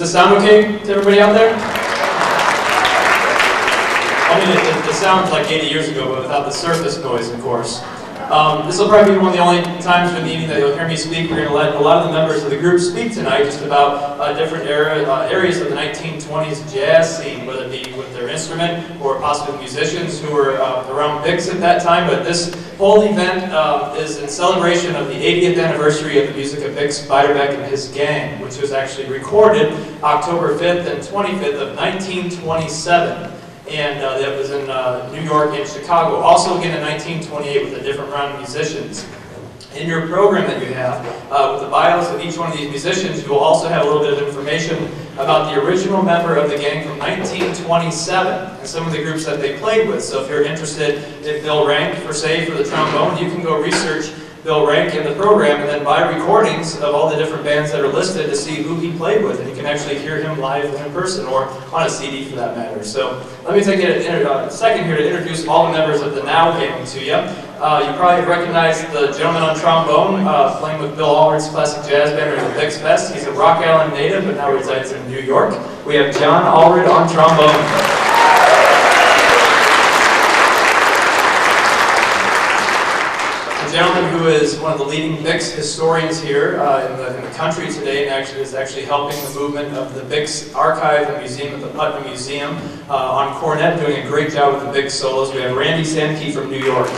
it sound okay to everybody out there? I mean, it sounds like 80 years ago, but without the surface noise, of course. This will probably be one of the only times during the evening that you'll hear me speak. We're going to let a lot of the members of the group speak tonight just about different areas of the 1920s jazz scene, whether it be with their instrument or possibly musicians who were around Bix at that time. But this whole event is in celebration of the 80th anniversary of the music of Bix Beiderbecke and his gang, which was actually recorded October 5th and 25th of 1927. And that was in New York and Chicago. Also again in 1928 with a different round of musicians. In your program that you have, with the bios of each one of these musicians, you will also have a little bit of information about the original member of the gang from 1927 and some of the groups that they played with. So if you're interested in Bill Rank, for the trombone, you can go research Bill Rank in the program and then buy recordings of all the different bands that are listed to see who he played with, and you can actually hear him live in person or on a CD for that matter. So let me take a second here to introduce all the members of the Now Gang to you. You probably recognize the gentleman on trombone playing with Bill Allred's classic jazz band or the Bix Fest. He's a Rock Island native but now resides in New York. We have John Allred on trombone. A gentleman who is one of the leading Bix historians here in the country today, and actually is helping the movement of the Bix Archive and Museum at the Putnam Museum on cornet, doing a great job with the Bix solos. We have Randy Sankey from New York.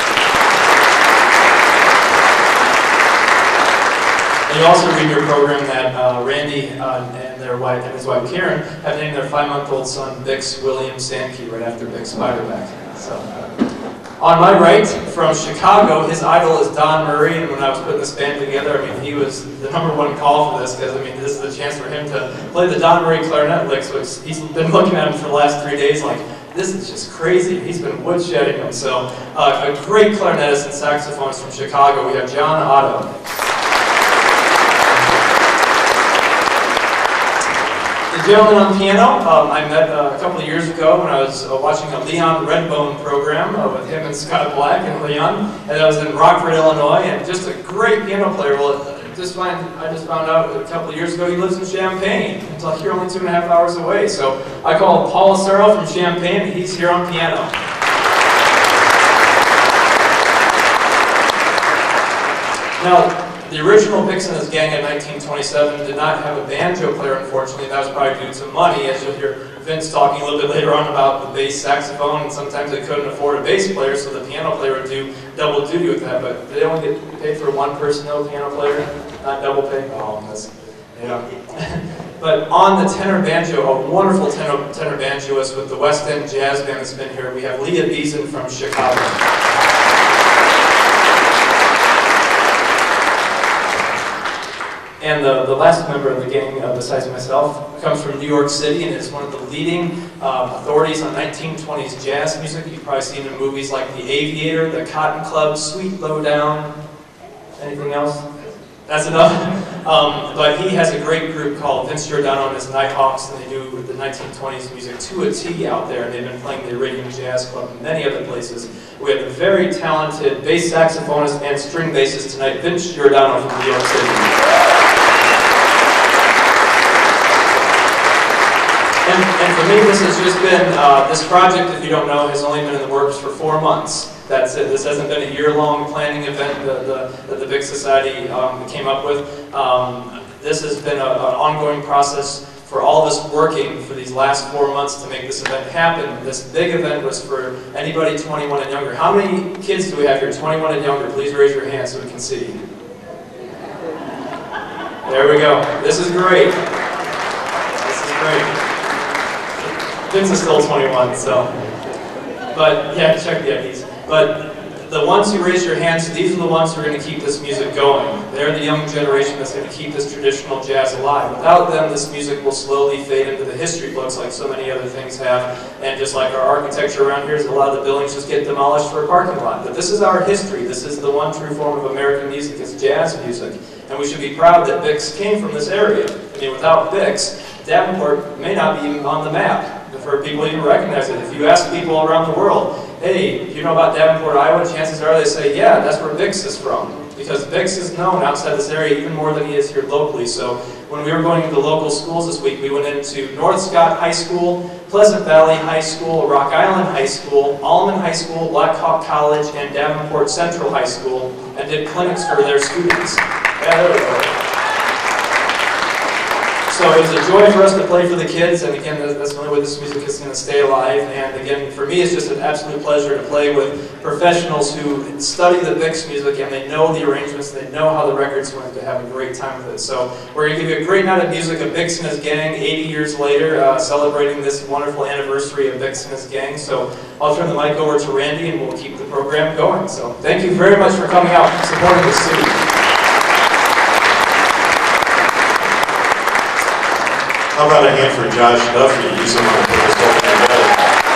And you also read in your program that Randy and his wife Karen have named their 5-month-old son Bix William Sankey right after Bix Beiderbecke. So. On my right, from Chicago, his idol is Don Murray, and when I was putting this band together, I mean, he was the #1 call for this, because, I mean, this is a chance for him to play the Don Murray clarinet licks, which he's been looking at him for the last 3 days like, this is just crazy. He's been woodshedding them. So, a great clarinetist and saxophonist from Chicago, we have John Otto. The gentleman on piano, I met a couple of years ago when I was watching a Leon Redbone program with him and Scott Black and Leon, and I was in Rockford, Illinois, and just a great piano player. Well, I just found out a couple of years ago he lives in Champaign. It's like you're only 2.5 hours away, so I called Paul Searle from Champaign, and he's here on piano. Now, the original Bix and his gang in 1927 did not have a banjo player, unfortunately. That was probably due to money, as you'll hear Vince talking a little bit later on about the bass saxophone, and sometimes they couldn't afford a bass player, so the piano player would do double duty with that. But they only get paid for one person, though, piano player, not double pay. Oh, that's, yeah. But on the tenor banjo, a wonderful tenor banjoist with the West End Jazz Band that's been here, we have Leah Beason from Chicago. And the last member of the gang, besides myself, comes from New York City and is one of the leading authorities on 1920s jazz music. You've probably seen in movies like The Aviator, The Cotton Club, Sweet Lowdown. Anything else? That's enough. But he has a great group called Vince Giordano and his Nighthawks, and they do the 1920s music to a T out there, and they've been playing the Iridium Jazz Club and many other places. We have a very talented bass saxophonist and string bassist tonight, Vince Giordano from New York City. And for me, this has just been, this project, if you don't know, has only been in the works for 4 months. That's it. This hasn't been a year-long planning event that the Bix Society came up with. This has been an ongoing process for all of us working for these last 4 months to make this event happen. This big event was for anybody 21 and younger. How many kids do we have here, 21 and younger? Please raise your hand so we can see. There we go. This is great. This is great. Vince is still 21, so. But yeah, check the IDs. But the ones who raise your hands, these are the ones who are going to keep this music going. They're the young generation that's going to keep this traditional jazz alive. Without them, this music will slowly fade into the history books like so many other things have. And just like our architecture around here, a lot of the buildings just get demolished for a parking lot. But this is our history. This is the one true form of American music. It's jazz music. And we should be proud that Bix came from this area. I mean, without Bix, Davenport may not be even on the map for people to even recognize it. If you ask people around the world, hey, do you know about Davenport, Iowa? Chances are they say, yeah, that's where Bix is from. because Bix is known outside this area even more than he is here locally. So when we were going into local schools this week, we went into North Scott High School, Pleasant Valley High School, Rock Island High School, Allman High School, Black Hawk College, and Davenport Central High School, and did clinics for their students. Yeah, there we go. So it was a joy for us to play for the kids, and again, that's the only way this music is going to stay alive. And again, for me, it's just an absolute pleasure to play with professionals who study the Bix music, and they know the arrangements, they know how the record's going to have a great time with it. So we're going to give you a great night of music of Bix and his gang 80 years later, celebrating this wonderful anniversary of Bix and his gang. So I'll turn the mic over to Randy, and we'll keep the program going. So thank you very much for coming out and supporting the city. How about a hand for Josh Duffy? He's the one who put this whole thing together.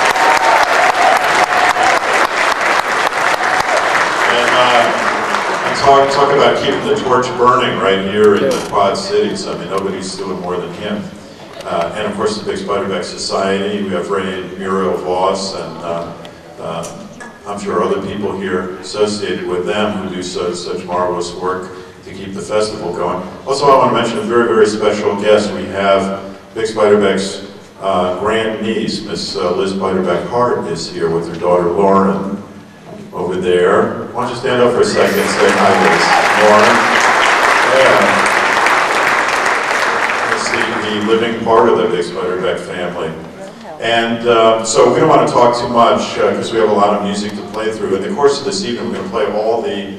And talk about keeping the torch burning right here in the Quad Cities. I mean, nobody's doing more than him. And of course, the Bix Beiderbecke Society. We have Ray and Muriel Voss, and I'm sure other people here associated with them who do such marvelous work to keep the festival going. Also, I want to mention a very, very special guest. We have Bix Beiderbecke's grandniece, Miss Liz Beiderbecke Hart, is here with her daughter Lauren over there. Why don't you stand up for a second and say hi, Liz? Lauren. Yeah. It's the living part of the Bix Beiderbecke family. And so we don't want to talk too much because we have a lot of music to play through. In the course of this evening, we're going to play all the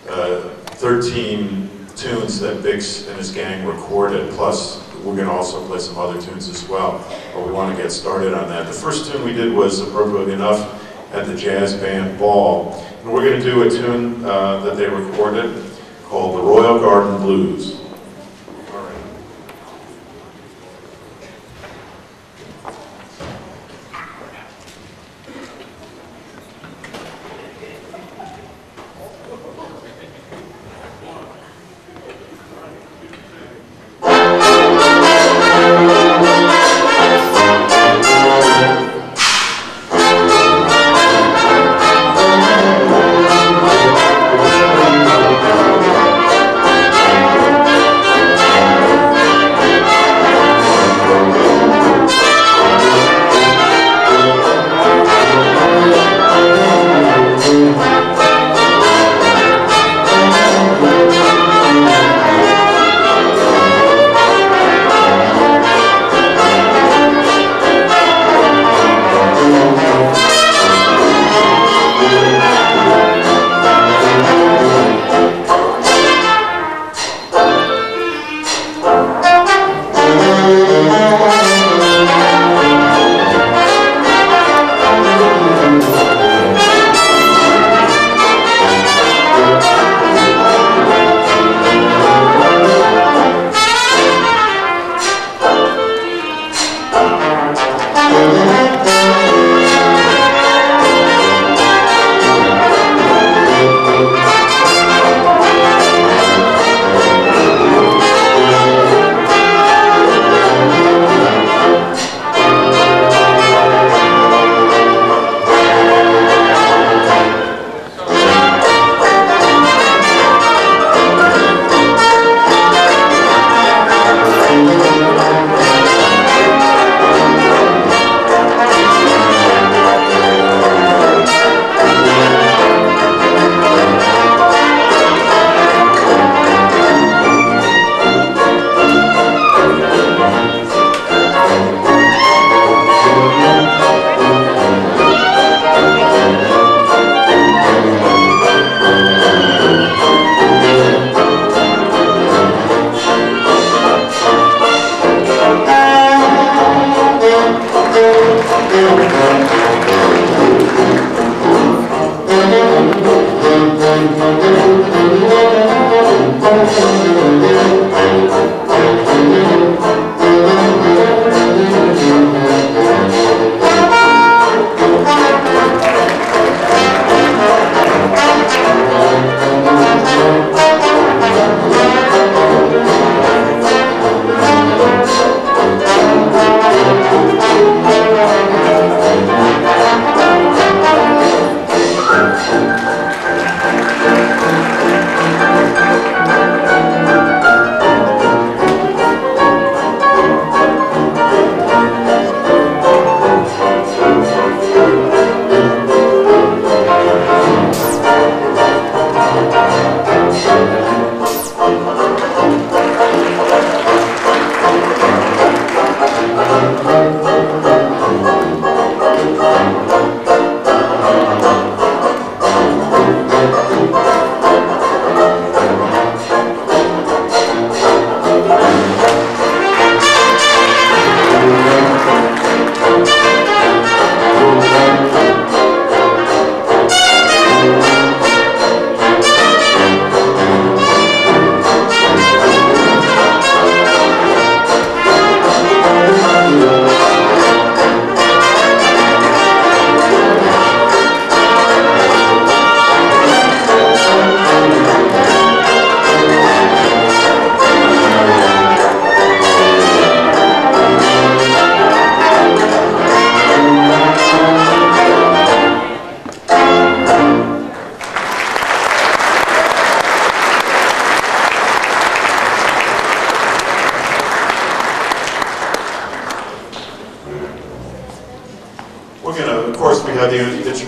13 tunes that Bix and his gang recorded, plus we're going to also play some other tunes as well, but we want to get started on that. The first tune we did was, appropriately enough, at the Jazz Band Ball, and we're going to do a tune that they recorded called the Royal Garden Blues.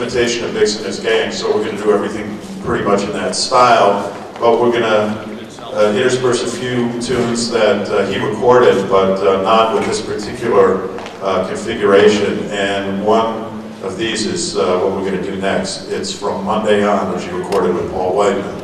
imitation of Bix and his gang, so we're going to do everything pretty much in that style, but we're going to intersperse a few tunes that he recorded, but not with this particular configuration, and one of these is what we're going to do next. It's from Monday On, which he recorded with Paul Whiteman.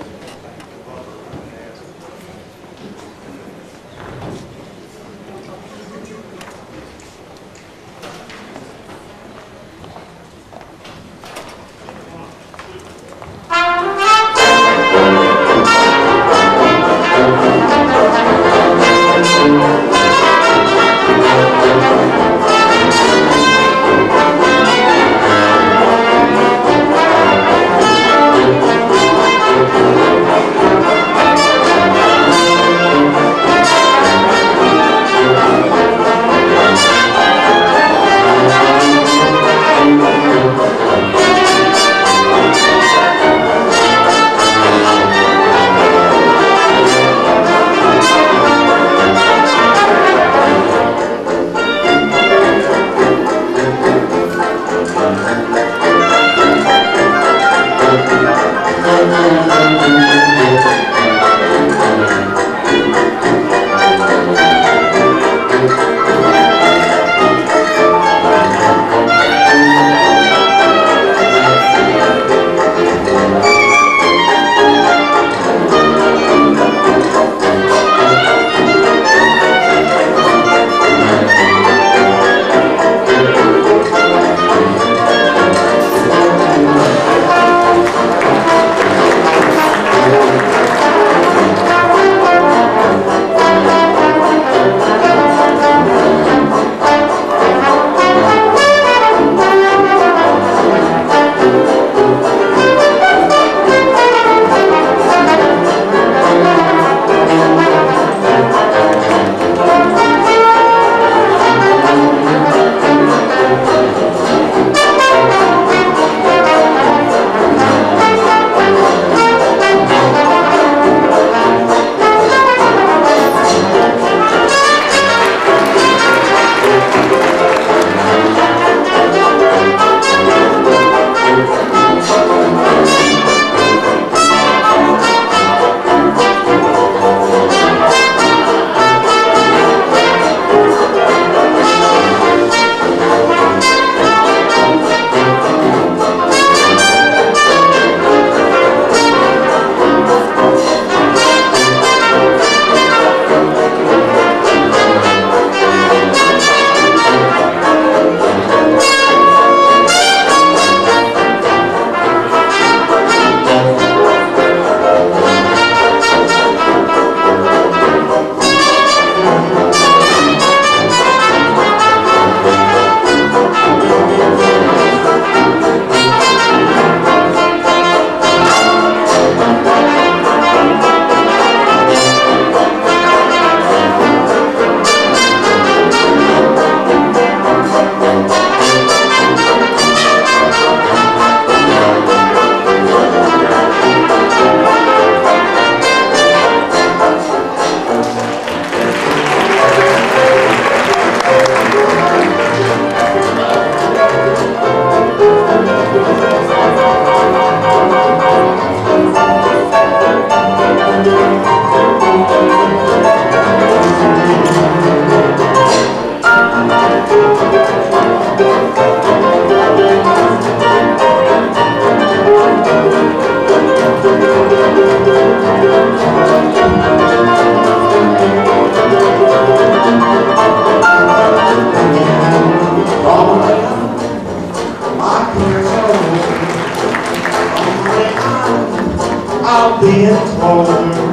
being told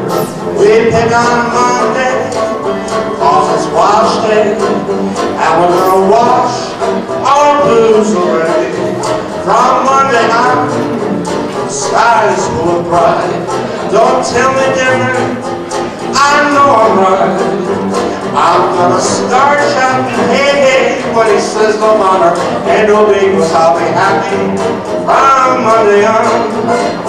we pick on Monday, cause it's wash day, and we're gonna wash our blues away. From Monday on, the sky is full of pride. Don't tell me different, I know I'm right. I'm gonna start shouting, hey, hey, when he says no honor and no bagels, I'll be happy from Monday on.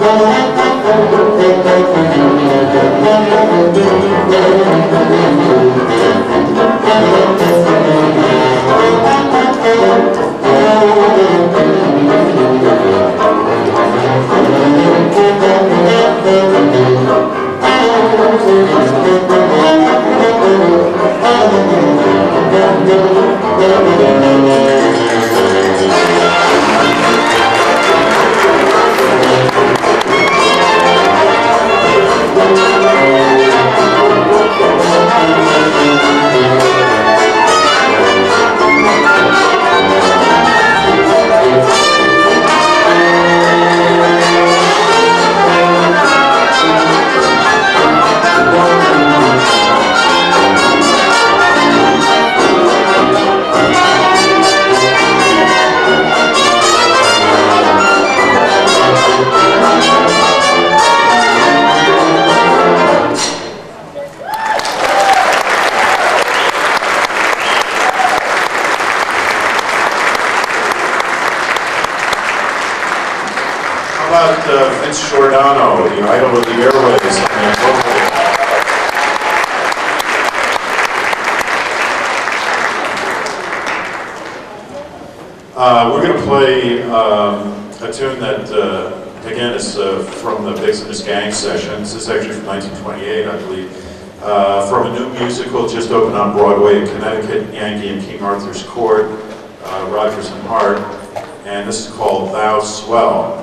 Vince Giordano, the idol of the airways. We're going to play a tune that, again, is from the Biggs and His Gang sessions. This is actually from 1928, I believe. From a new musical just opened on Broadway in Connecticut, Yankee and King Arthur's Court, Rodgers and Hart. And this is called Thou Swell.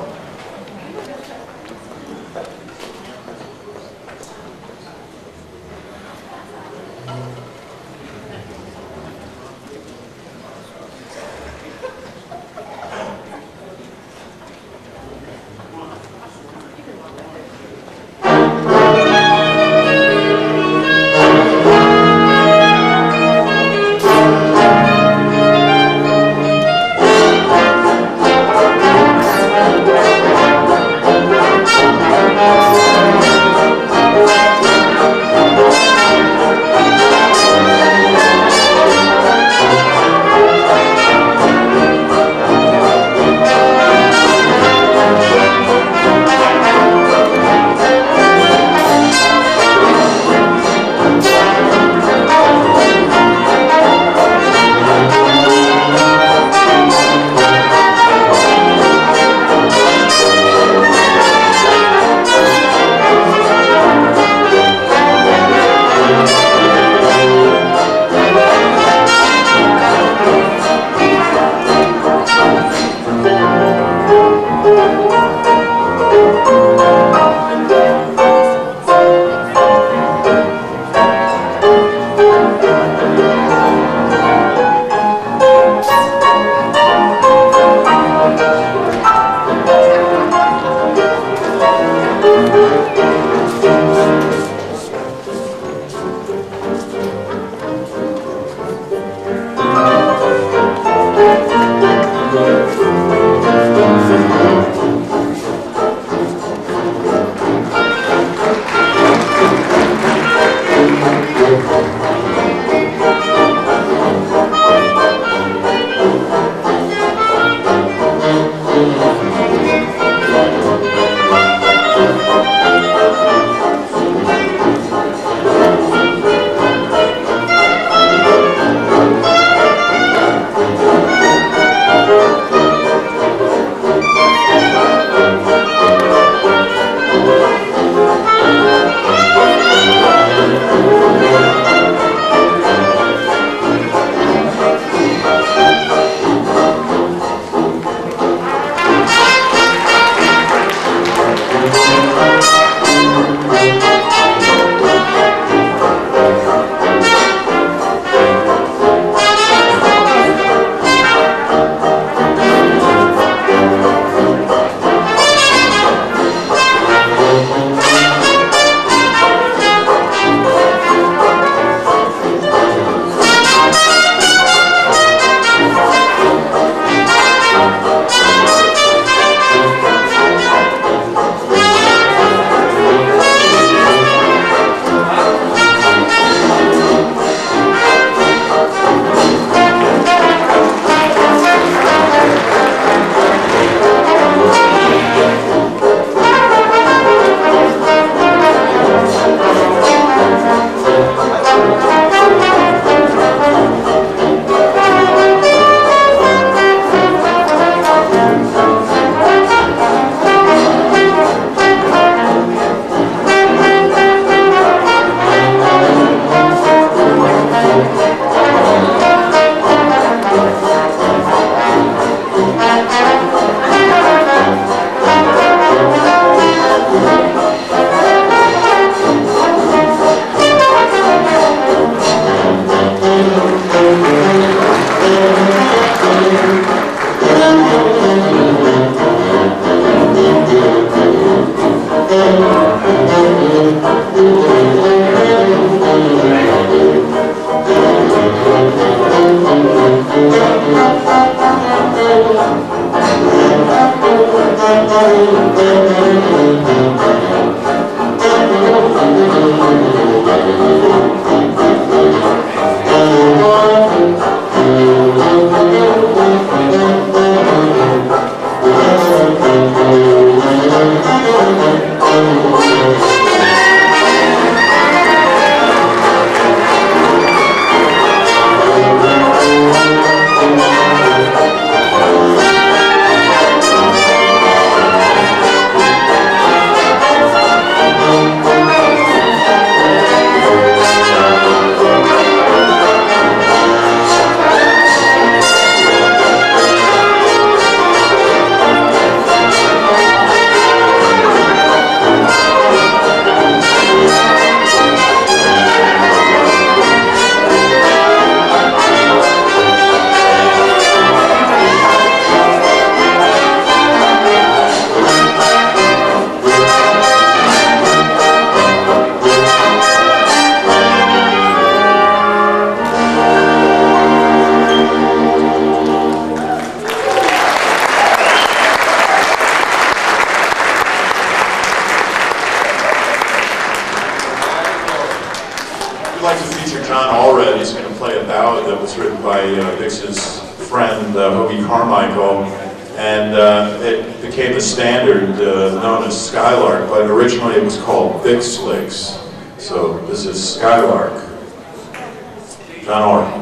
was written by Bix's friend, Hoagie Carmichael, and it became the standard known as Skylark, but originally it was called Bix Licks. So this is Skylark. John Orr.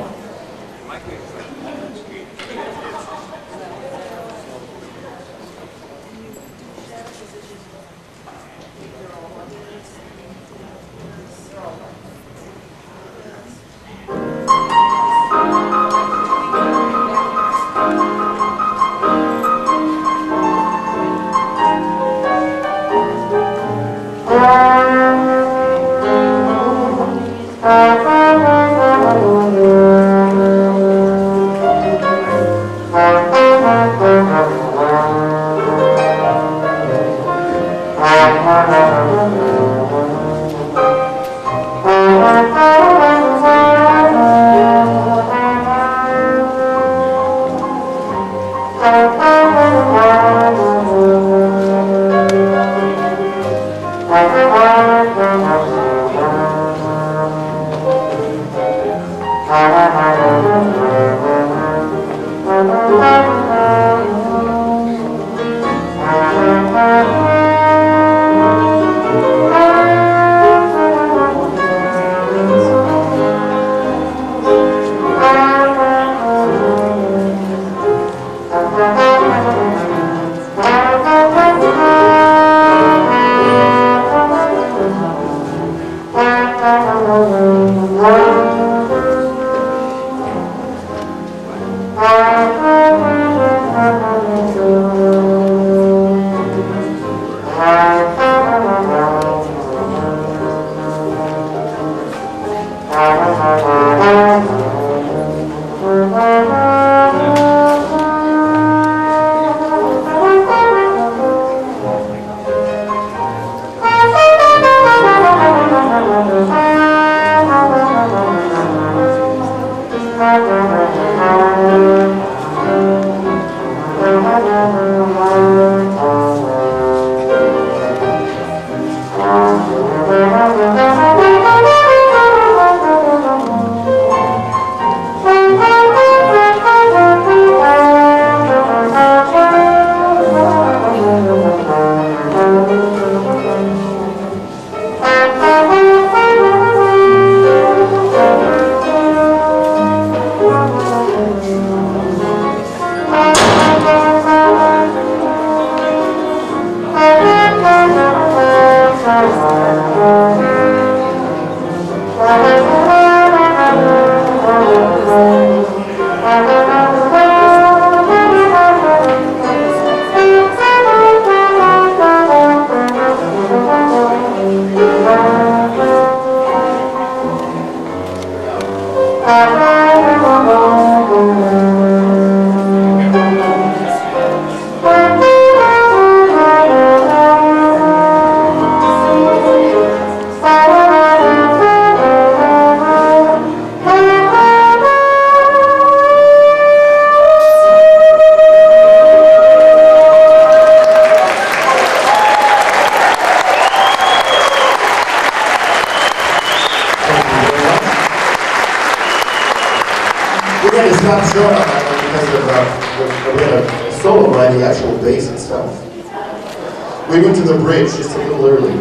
We went to the bridge just a little early.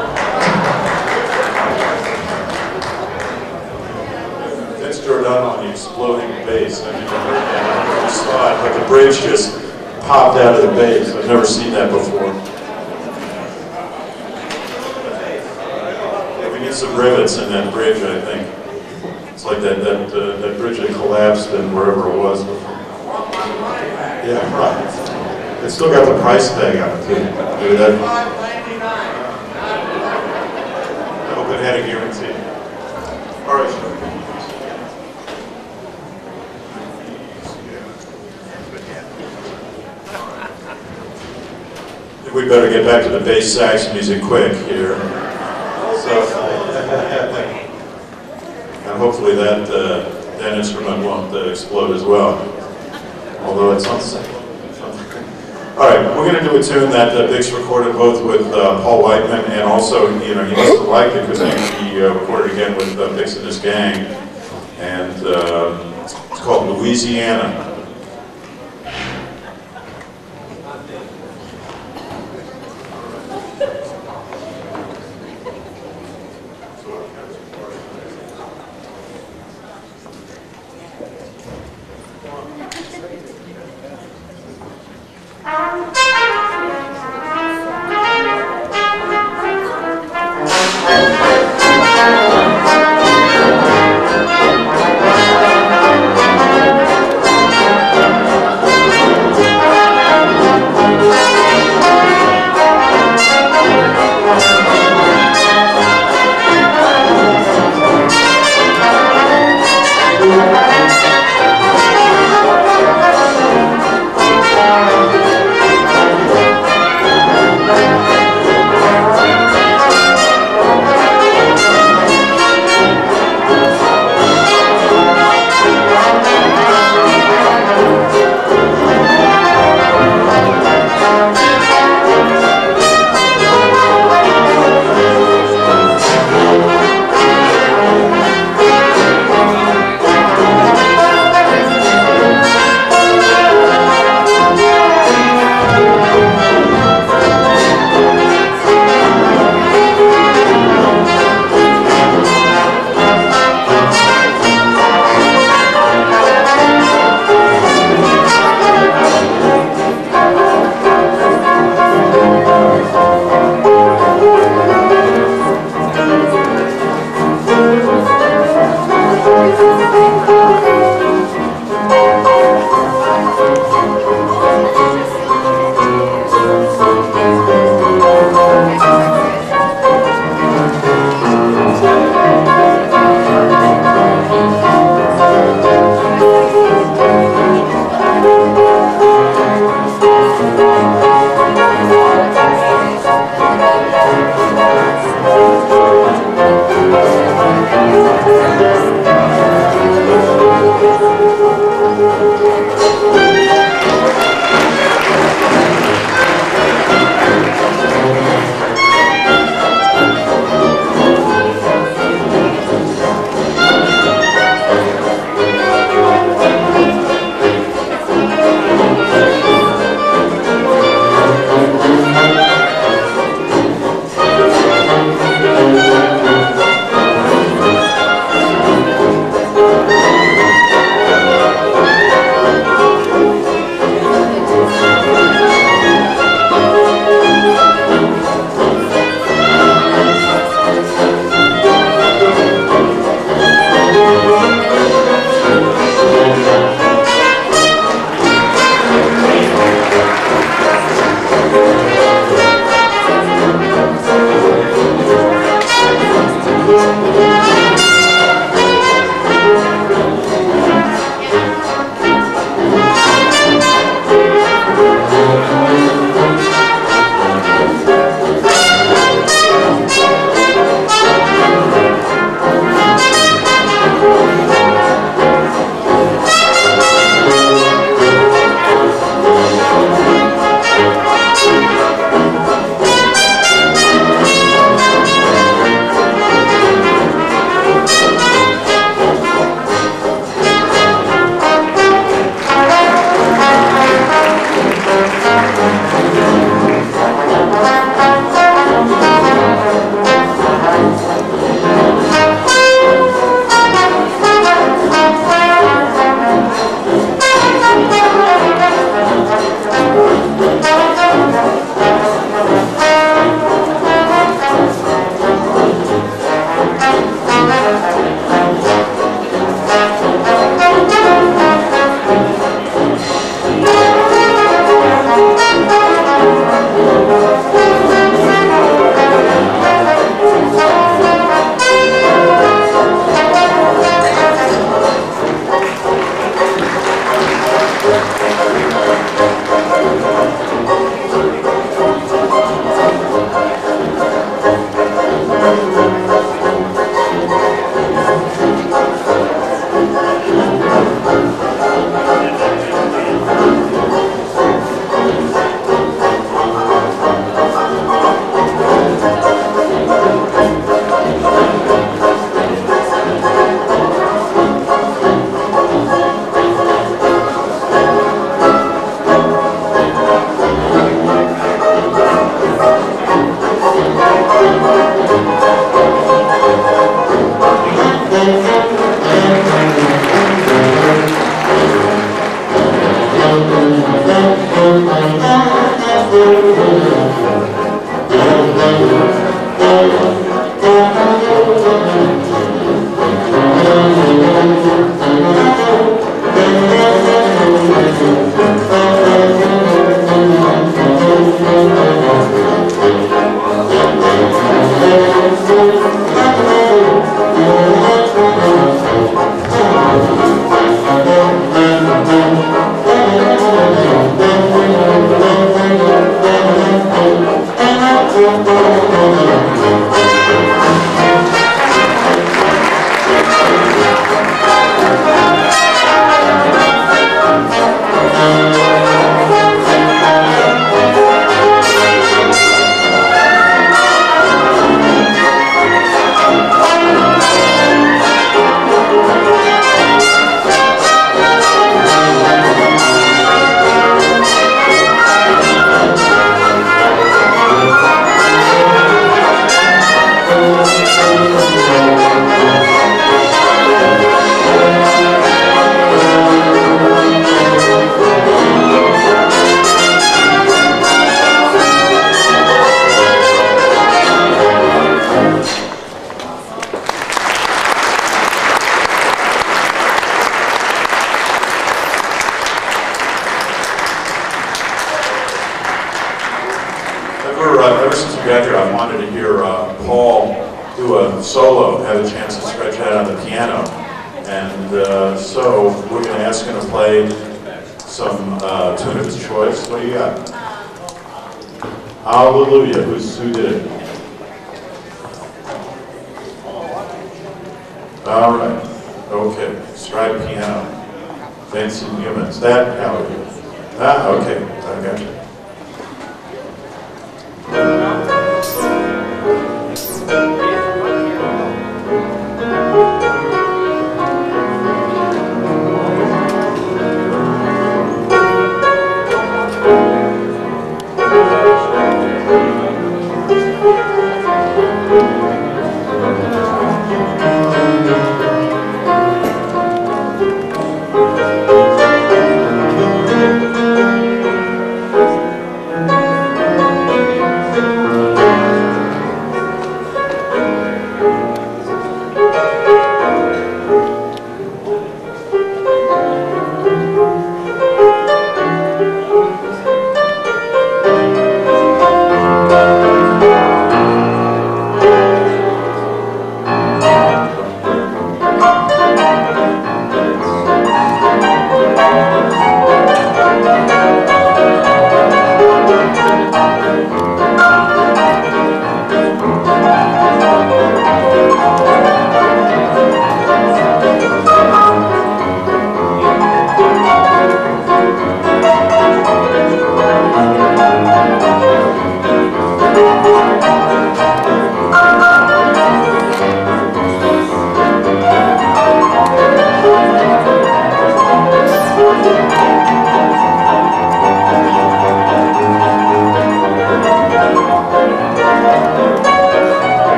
Vince Giordano on the exploding bass. I never saw it, but the bridge just popped out of the bass. I've never seen that before. Yeah, we need some rivets in that bridge, I think. It's like that bridge that collapsed and wherever it was before. Yeah, right. It's still got the price tag on it too. Maybe that. I hope it had a guarantee. All right. I think we better get back to the bass sax music quick here. So, and hopefully that instrument won't explode as well. Although it's on second. All right, we're going to do a tune that Bix recorded both with Paul Whiteman and also, you know, he must have liked it because he recorded again with Bix and his gang. And called Louisiana. Ever since we got here, I wanted to hear Paul do a solo, have a chance to stretch out on the piano. And so we're going to ask him to play some tune of his choice. What do you got? Hallelujah. Who did it? All right. Okay. Stride piano. Dancing Humans. That Hallelujah. Ah, okay. I got you.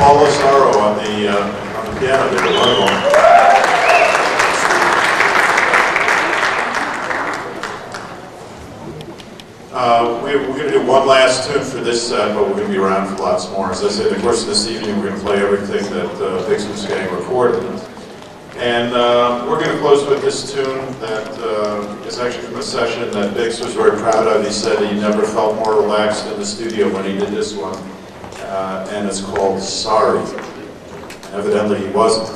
Paul Lazaro on the piano there. Wonderful. We're going to do one last tune for this set, but we're going to be around for lots more. As I said, in the course of this evening, we're going to play everything that Bixby's Gang recorded. And we're going to close with this tune that is actually from a session that Bix was very proud of. He said he never felt more relaxed in the studio when he did this one. And it's called Sorry. Evidently he wasn't.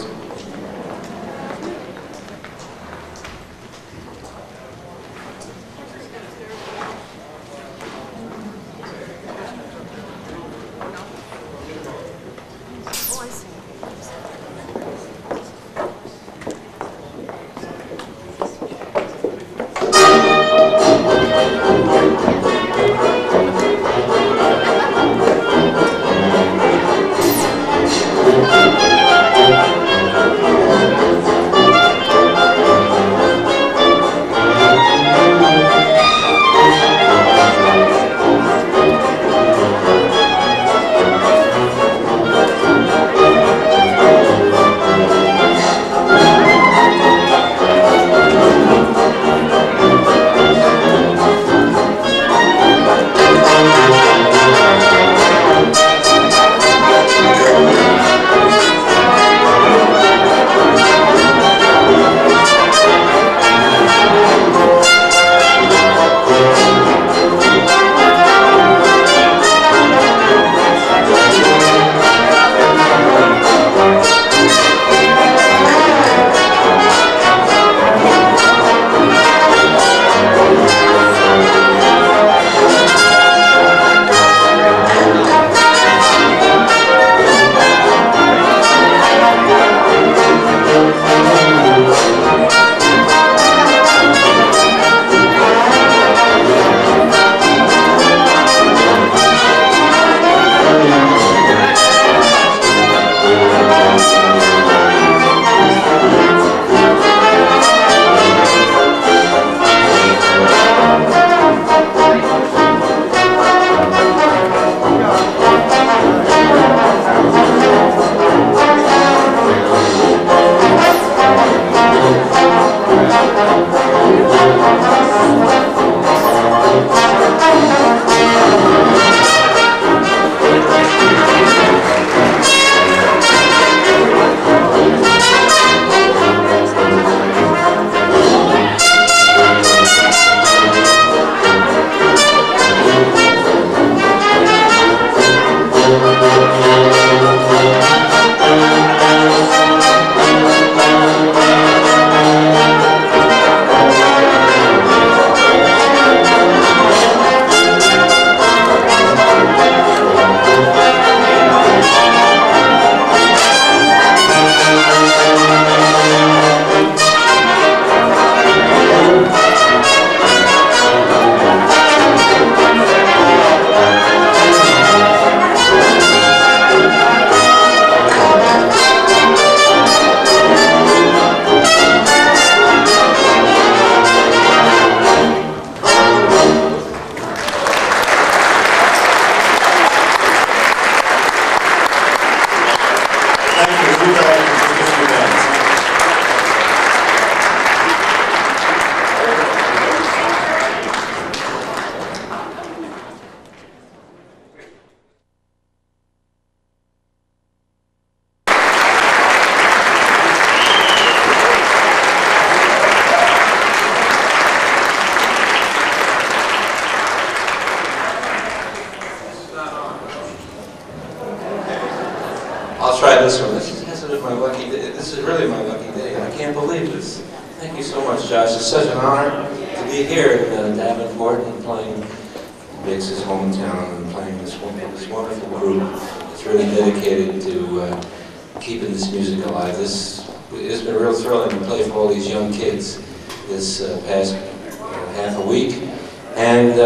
I'll try this one. This is my lucky day. This is really my lucky day. I can't believe this. Thank you so much, Josh. It's such an honor to be here in Davenport and playing Bix's hometown and playing this wonderful group. It's really dedicated to keeping this music alive. It's been real thrilling to play for all these young kids this past half a week and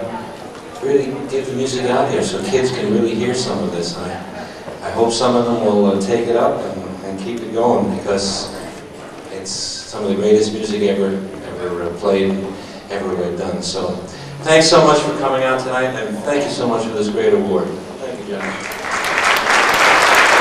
really get the music out here so kids can really hear some of this. I hope some of them will take it up and keep it going because it's some of the greatest music ever played, ever done. So thanks so much for coming out tonight and thank you so much for this great award. Thank you, John.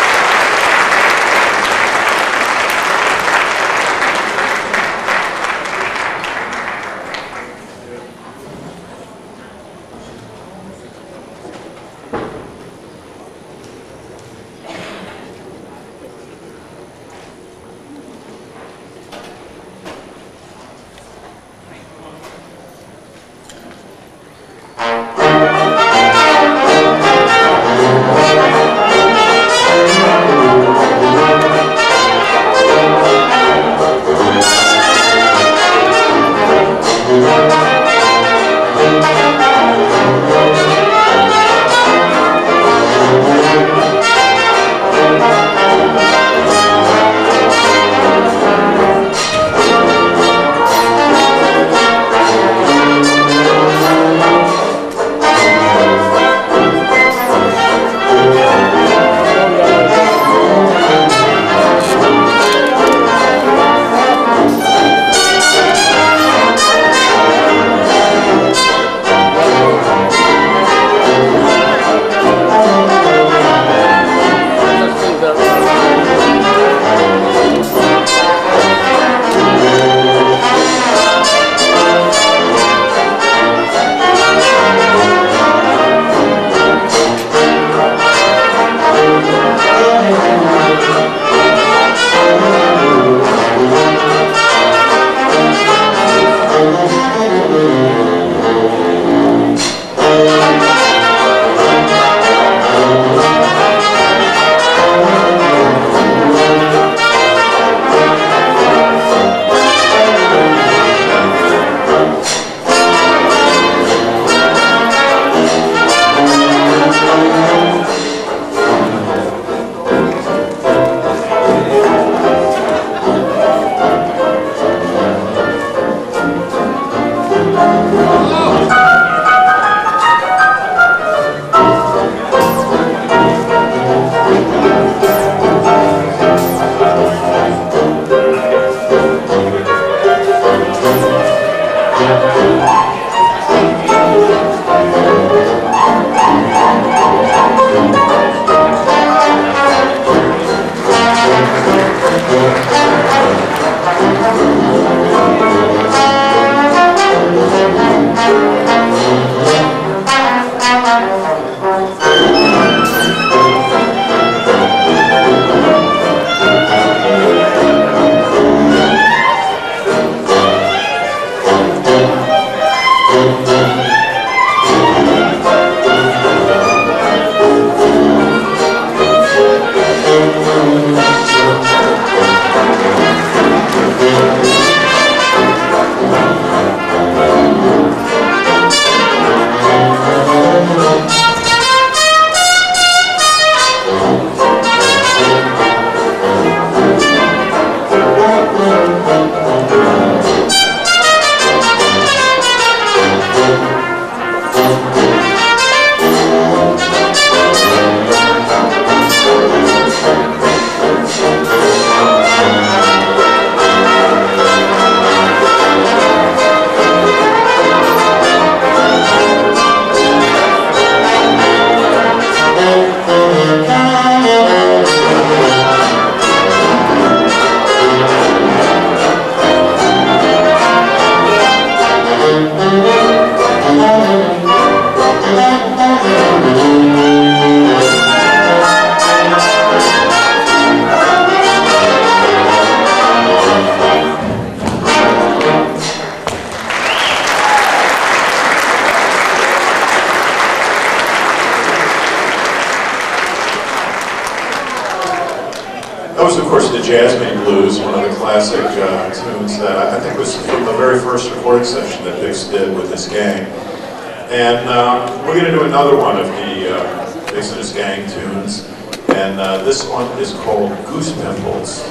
That was, of course, the Jasmine Blues, one of the classic tunes that I think was from the very first recording session that Bix did with his gang. And we're going to do another one of the Bix and his gang tunes, and this one is called Goose Pimples.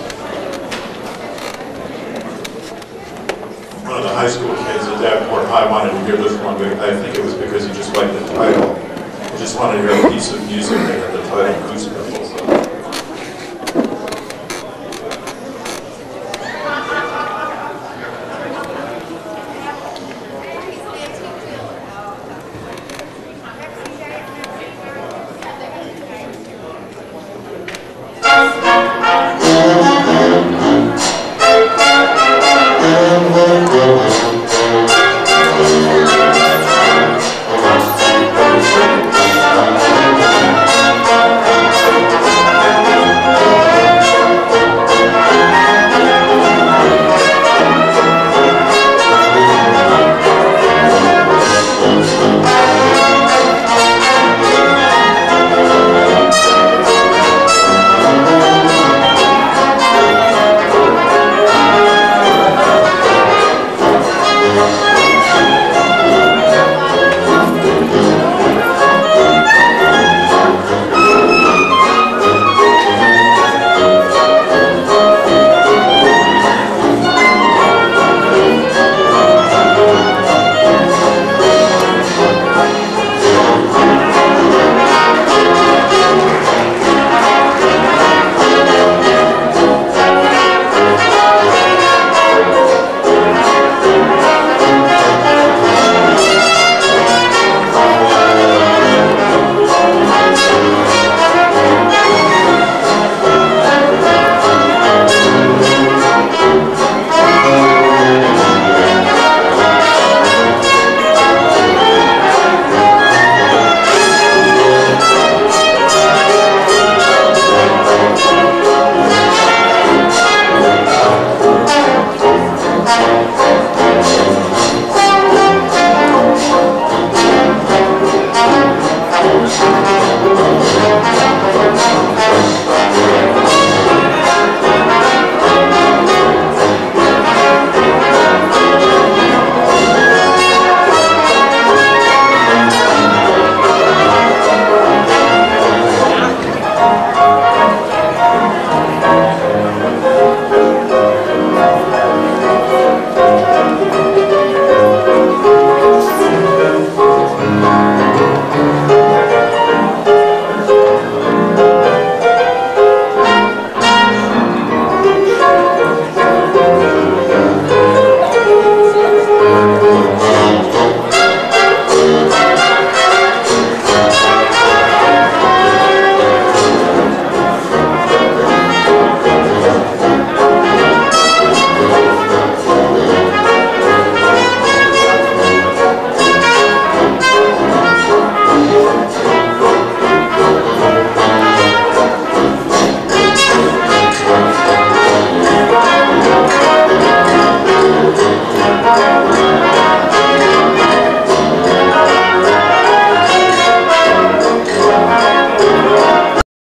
One of the high school kids at Davenport High wanted to hear this one, but I think it was because he just liked the title. He just wanted to hear a piece of music that had the title Goose Pimples.